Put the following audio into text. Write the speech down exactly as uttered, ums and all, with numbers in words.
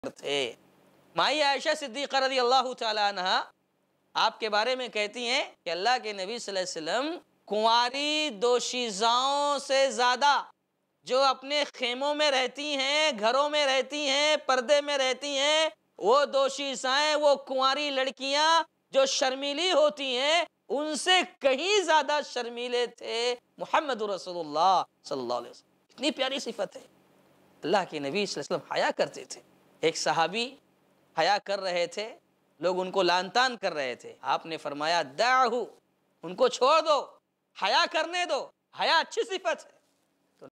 थे। माई आयशा सिद्दीक़ा रज़ियल्लाहु ताला अन्हा आपके बारे में कहती हैं कि अल्लाह के नबी सल्लल्लाहु अलैहि वसल्लम कुंवारी दोशीज़ाओं से ज़्यादा जो अपने खेमों में रहती हैं, घरों में रहती हैं, पर्दे में रहती हैं, वो दोशीज़ाएं, वो कुंवारी लड़कियां जो शर्मीली होती हैं, उनसे कहीं ज़्यादा शर्मीले थे मुहम्मद रसूलुल्लाह सल्लल्लाहु अलैहि वसल्लम। कितनी प्यारी सिफत है। अल्लाह के नबी सल्लल्लाहु अलैहि वसल्लम हया करते थे। एक सहाबी हया कर रहे थे, लोग उनको लानतान कर रहे थे, आपने फरमाया दाहू, उनको छोड़ दो, हया करने दो, हया अच्छी सिफत है।